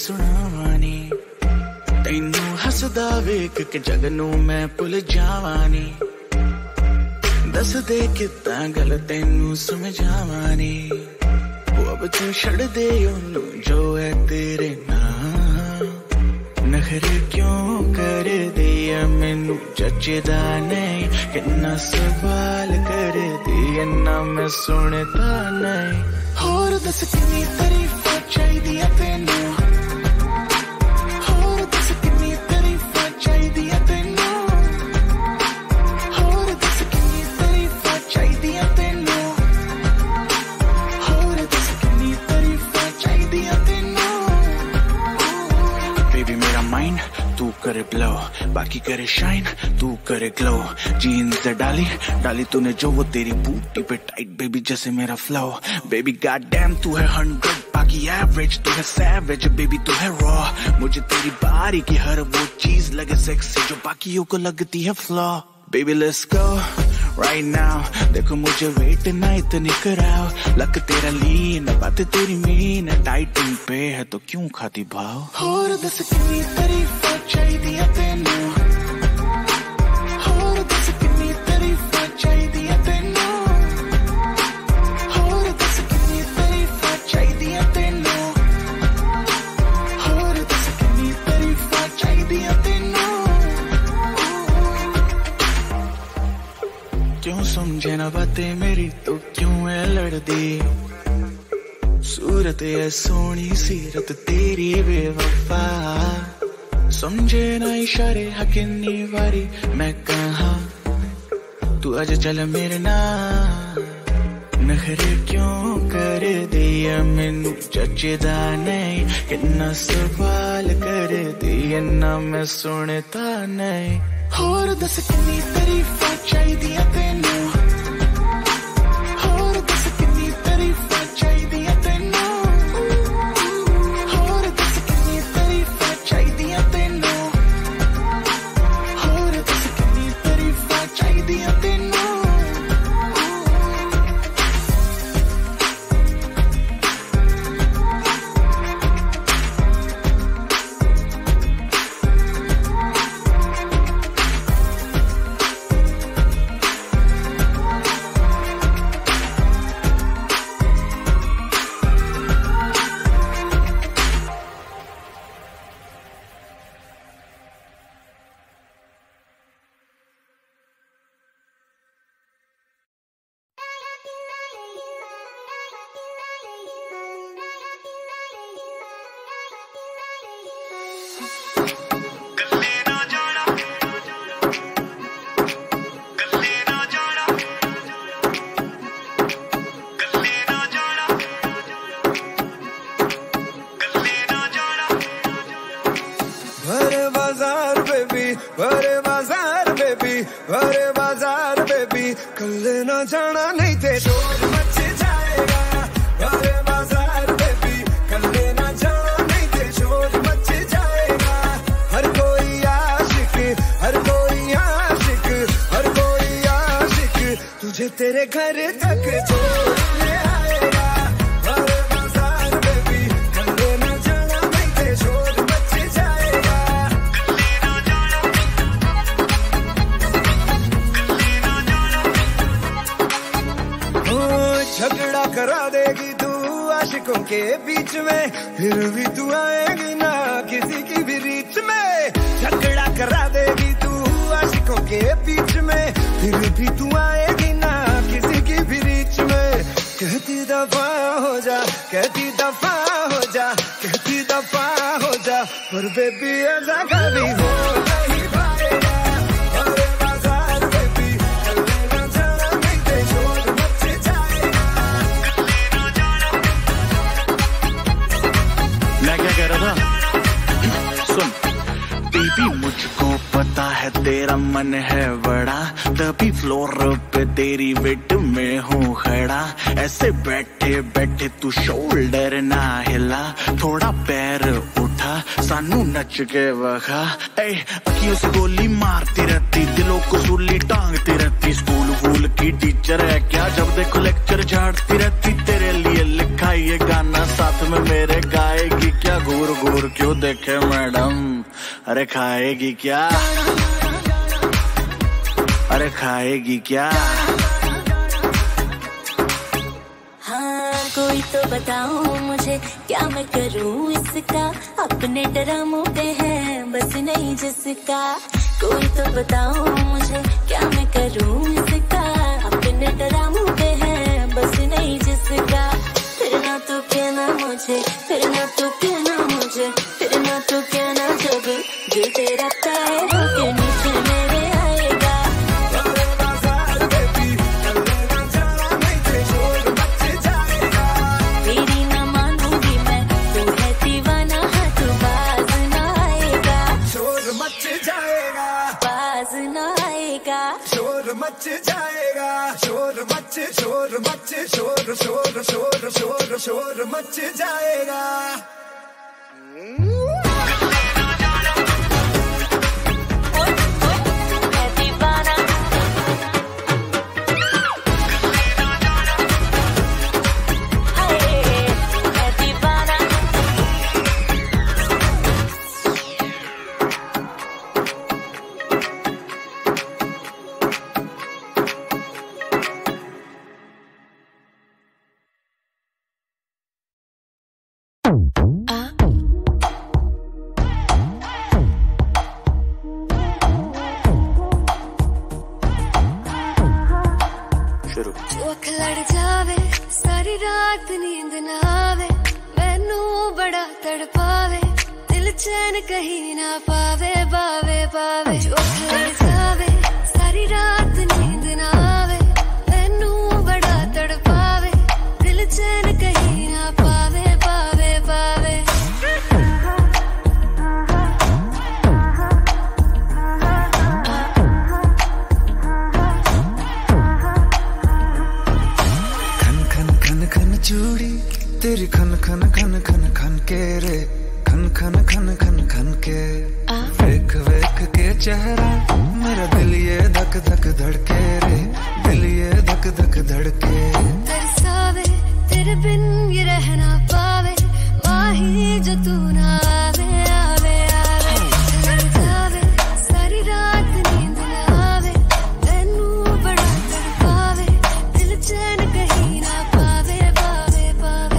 सुनावानी तैनू हसदा वेख के जग नू मैं भुल जावानी दस दे किता गल तैनू समझावानी अब तू छड़ दे ओनू जो है तेरे नाम नखरे क्यों कर दिया मैनू जचदा नहीं कितना सवाल कर दिया ना मैं सुनता नहीं होर दस कितनी तारीफां चाहिदियां तैनू होर दस कितनी तारीफां चाहिदियां तैनू होर दस कितनी तारीफां चाहिदियां तैनू होर दस कितनी तारीफां चाहिदियां तैनू बेबी मेरा माइंड तू करे ब्लो बाकी करे शाइन तू करे ग्लो जीन्स डाली डाली तूने जो वो तेरी बूटी पे टाइट बेबी जैसे मेरा फ्लो बेबी गॉड डैम तू है 100 बाकी एवरेज तू है सैवेज बेबी तू है रॉ मुझे तेरी बारी की हर वो चीज लगे सेक्सी जो बाकियों को लगती है flaw baby let's go right now देखो मुझे वेट ना इतनी कराओ लक तेरा लीन बात तेरी मीन डाइटिंग पे है तो क्यों खाती भाव होर दस कितनी तारीफां चाहिदियां तैनू होर दस कितनी तारीफां चाहिदियां तैनू होर दस कितनी तारीफां चाहिदियां तैनू होर दस कितनी तारीफां चाहिदियां तैनू क्यों समझे ना बातें मेरी तो क्यों है लड़दी सूरत है सोनी सीरत तेरी बेवफा समझे ना इशारे हकिन्नी वारी मैं कहा तू आज चल मेरे नाल नखरे क्यों कर दिया मैनू जचदा नहीं कितना सवाल कर दिया ना मैं सुनता नहीं होर दस कितनी तारीफां चाहिदियां तैनू होर दस कितनी तारीफां चाहिदियां तैनू होर दस कितनी तारीफां चाहिदियां तैनू होर दस कितनी तारीफां चाहिदियां तैनू कल ना जाना नहीं थे शोर मच जाएगा अरे बाजार बेबी कल ना जाना नहीं थे शोर मच जाएगा हर कोई आशिक हर कोई आशिक हर कोई आशिक तुझे तेरे घर तक छोड़ने आएगा अरे बाजार बेबी कल ना जाना नहीं थे शोर मच जाएगा झगड़ा करा देगी तू आशिकों के बीच में फिर भी तू आएगी ना किसी की भी रीच में झगड़ा करा देगी तू आशिकों के बीच में फिर भी तू आएगी ना किसी की भी रीच में कहती दफा हो जा कहती दफा हो जा कहती दफा हो जा पर बेबी ऐसा कभी हो नहीं पाएगा अरे बाजार बेबी कल जाना नहीं थे शोर मच जाएगा मैं क्या कह रहा था सुन बेबी मुझको पता है तेरा मन है बड़ा तभी फ्लोर पे तेरी वेट में हूँ खड़ा ऐसे बैठे बैठे तू शोल्डर ना हिला थोड़ा पैर उठा दिखा, सानू नच के वखा। अखियों से गोली मारती रहती, दिलों को सूली टांगती रहती। स्कूल वूल की टीचर है क्या, जब देखो लेक्चर झाड़ती रहती। तेरे लिए लिखा ये गाना साथ में मेरे गाएगी क्या। घूर घूर क्यों देखे मैडम, अरे खाएगी क्या, अरे खाएगी क्या। हाँ कोई तो बताओ मुझे, क्या मैं करूँ इसका। अपने ड्रामों पे है बस नहीं जिसका। कोई तो बताओ मुझे, क्या मैं करूँ इसका। अपने ड्रामों पे है बस नहीं जिसका। फिर ना तो कहना मुझे, फिर ना तो कहना मुझे, फिर ना तो कहना जब दिल तेरा पैरों के नीचे मेरे आएगा। तेरी ना मानूंगी मैं, तू है दीवाना, हाथ बाज ना आएगा। शोर मच जाएगा, बाज ना आएगा। शोर मच जाएगा, शोर मच, शोर मच, शोर शोर शोर शोर शोर मच जाएगा। चौक लड़ जावे, सारी रात नींद ना आवे। मैनू बड़ा तड़पावे, दिल चैन कहीं ना पावे, पावे पावे। चौक लड़ जावे, सारी रात नींद ना आवे। मैनू बड़ा तड़पावे, दिल चैन कहीं ना पावे, पावे पावे। चूड़ी तेरी खन खन खन खन खन के रे, खन खन खन खन खन के। वेख वेख के चेहरा मेरा दिल ये धक धक धड़के रे, दिल ये धक धक धड़के। तरसावे तेरे बिन ये रह ना पावे, माही जो तू ना आवे आवे आवे। लड़ जावे, सारी रात नींद ना आवे। मैनू बड़ा तड़पावे, दिल चैन कहीं ना पावे, पावे पावे।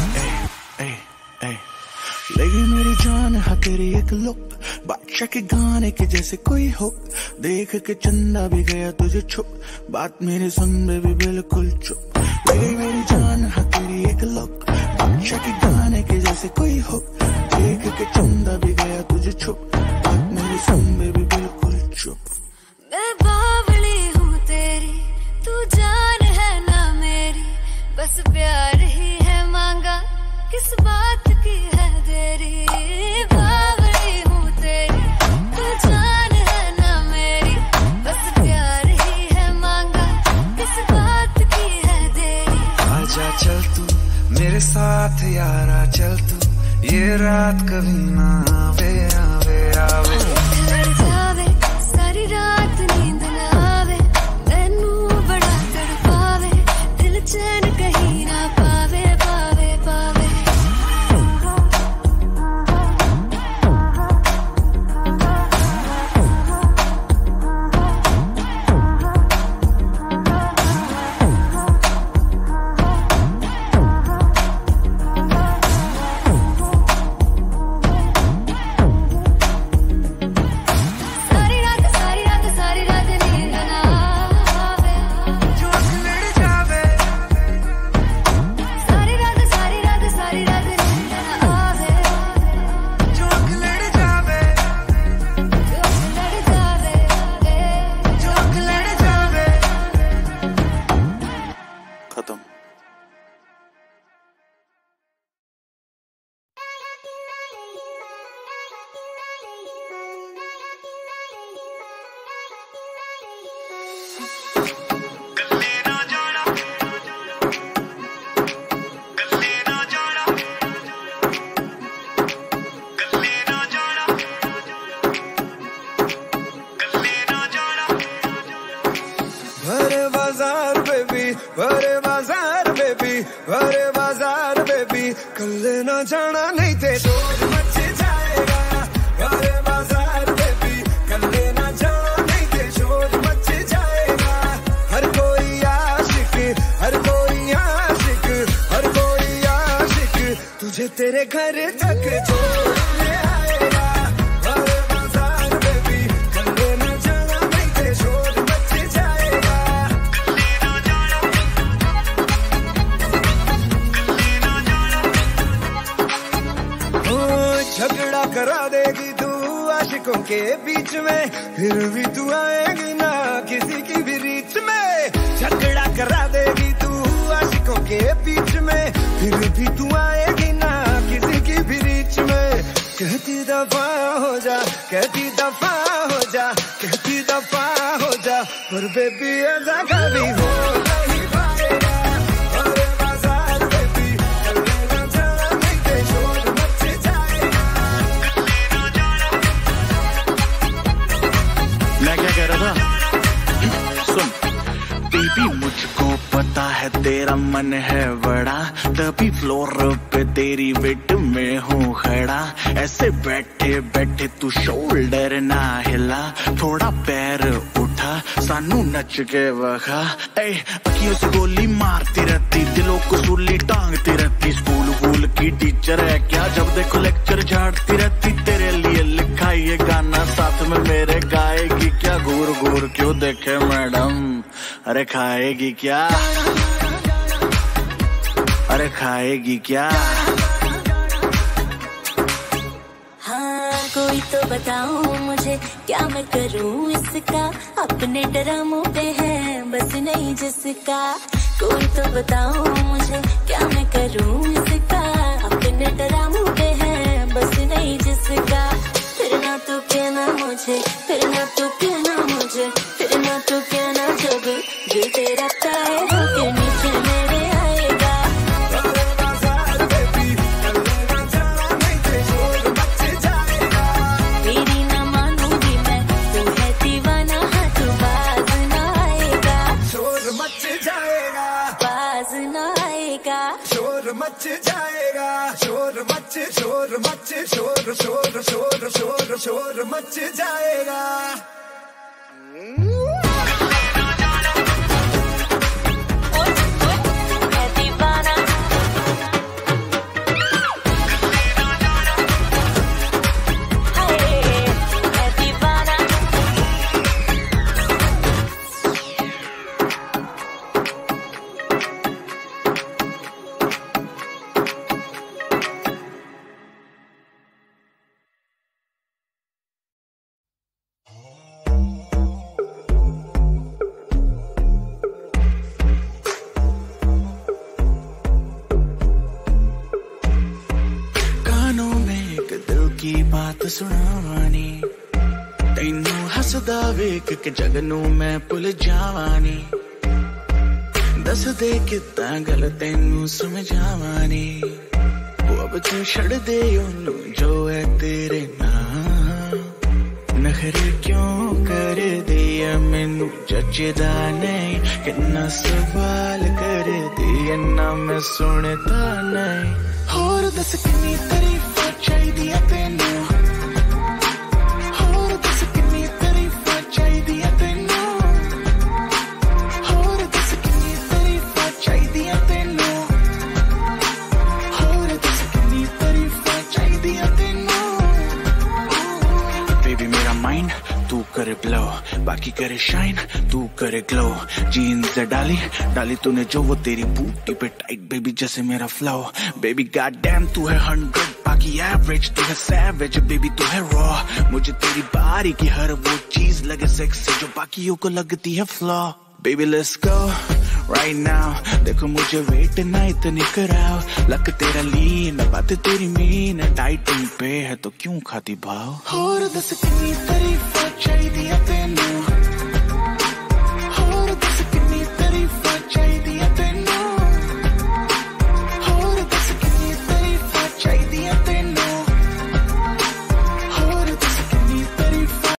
लगी मेरी जान है तेरी एक लुक, बादशाह के गाने के जैसे कोई हो। देख के चंदा भी गया तुझे छुप, बात मेरे सुन में भी बिल्कुल चुप। लगी मेरी जान है तेरी एक लुक, बादशाह के गाने के जैसे कोई हो। देख के चंदा भी गया तुझे छुप, बात मेरे सुन में भी बिल्कुल चुप। मैं बावली हूँ तेरी, तू जान है ना मेरी। बस प्यार ही है मांगा, किस बात की है देरी। बावली हूँ तेरी, तू जान है ना मेरी। बस प्यार ही है मांगा, किस बात की है देरी। आजा चल तू मेरे साथ यारा, चल तू ये रात कभी ना आवे आवे आवे। लड़ जावे, सारी रात नींद ना आवे। मैनू बड़ा तड़पावे, दिल चैन कहीं ना पावे, पावे पावे। बाजार बेबी, बड़े बाजार बेबी, बड़े बाजार बेबी, कल ना जाना नहीं थे शोर मच जाएगा। बड़े बाजार बेबी, कल ना जाना नहीं थे शोर मच जाएगा। हर कोई आशिक, हर कोई आशिक, हर कोई आशिक तुझे तेरे घर तक छोड़ने आएगा। बड़े बाजार बेबी, कल ना जाना नहीं थे शोर मच जाएगा। झगड़ा करा देगी तू आशिकों के बीच में, फिर भी तू आएगी ना किसी की भी रीच में। झगड़ा करा देगी तू आशिकों के बीच में, फिर भी तू आएगी ना किसी की भी रीच में। कहती दफा हो जा, कहती दफा हो जा, कहती दफा हो जा, पर बेबी ऐसा कभी हो नहीं पाएगा। बड़े बाजार बेबी, कल ना जाना नहीं थे शोर मच जाएगा। मैं क्या कह रहा था? सुन बेबी, मुझको पता है तेरा मन है बड़ा, तभी फ्लोर पे तेरी वेट में हूँ खड़ा। ऐसे बैठे बैठे तू शोल्डर ना हिला, थोड़ा पैर उठा सानू नच के वखा। अखियों से गोली मारती रहती, दिलों को सूली टांगती रहती। स्कूल वूल की टीचर है क्या, जब देखो लेक्चर झाड़ती रहती। तेरे लिए लिखा ये गाना साथ में मेरे गाएगी क्या? घूर घूर क्यों देखे मैडम, अरे खाएगी क्या? अरे खाएगी क्या? हाँ कोई तो बताओ मुझे, क्या मैं करूँ इसका? अपने ड्रामों पे है बस नहीं जिसका। कोई तो बताओ मुझे, क्या मैं करूँ इसका? अपने ड्रामों पे है बस नहीं जिसका। फिर ना तो कहना मुझे, फिर ना तो कहना मुझे, फिर ना तो कहना जब दिल तेरा तय होके नीचे मेरे आएगा। बड़े बाजार बेबी, कल ना जाना नहीं थे शोर मच जाएगा। तेरी ना मानूंगी मैं, तू है दीवाना, हाँ तू बाज ना आएगा। शोर मच जाएगा, बाज ना आएगा। शोर मच जाएगा। शोर मच, शोर मच, शोर शोर शोर शोर शोर मच जाएगा। है दीवाना, हाय है दीवाना। कानों में एक दिल की बात सुनावानी, तैनू हसदा वेख के जगनू मैं भुल जावानी। दस दे कितना गल तैनू समझावानी, वो अब तू छड़ दे ओनू जो है तेरे नाम। नखरे क्यों कर दिया मैनू जचदा नहीं, कितना सवाल कर दिया ना मैं सुनता नहीं। होर दस किन्नी तारीफां चाहिदियां तैनू, होर दस किन्नी तारीफां चाहिदियां तैनू, होर दस किन्नी तारीफां चाहिदियां तैनू, होर दस किन्नी तारीफां चाहिदियां तैनू। बेबी मेरा माइंड तू करे ब्लो, बाकी करे शाइन तू करे ग्लो। जीन्स डाली डाली तूने जो, वो तेरी बूटी पे टाइट बेबी जैसे मेरा फ्लो। बेबी गॉड डैम तू है 100, बाकी एवरेज तू है सैवेज। बेबी तू है रॉ, मुझे तेरी बारी की हर वो चीज लगे सेक्सी जो बाकियों को लगती है flaw. Baby let's go right now, देखो मुझे वेट ना इतनी कराओ। लक तेरा लीन, बात तेरी मीन, डाइटिंग पे है तो क्यों खाती भाव। होर दस कितनी तारीफां चाहिदियां